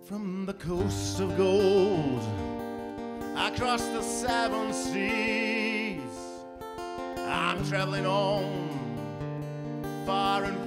From the coast of gold, across the 7 seas, I'm traveling on, far and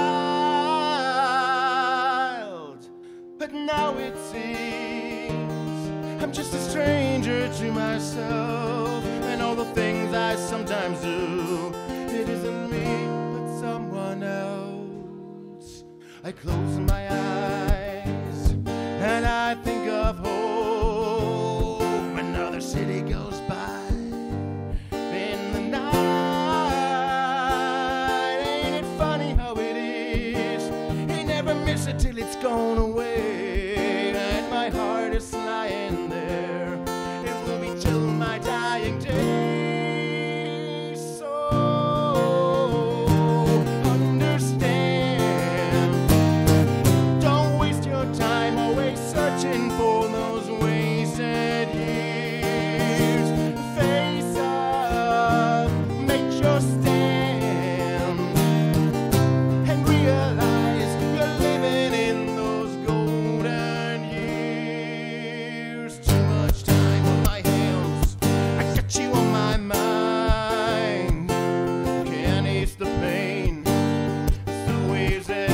wild. But now it seems I'm just a stranger to myself and all the things I sometimes do. It isn't me, but someone else. I close my eyes and I think of home. Another city goes by in the night. Ain't it funny how it is? You never miss it till it's gone away. And my heart is lying there. It will be till my dying day. So understand. Don't waste your time always searching for those wasted years. Face up, make your stand, and realize you're living in those golden years. Too much time on my hands, I got you on my mind. Can't ease the pain, it's the waves that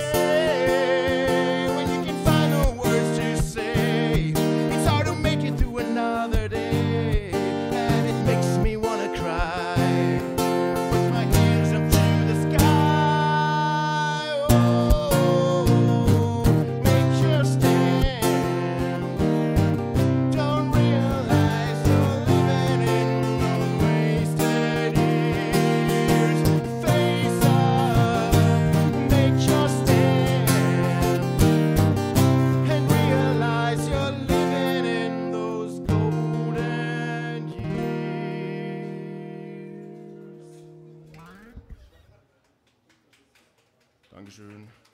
when you can find no words to say. It's hard to make it through another day, and it makes me wanna cry. Put my hands up to the sky. Oh, make your stand. Don't realize you're living in those wasted years. Face up, make your stand, and realize you're living in those golden years. Dankeschön.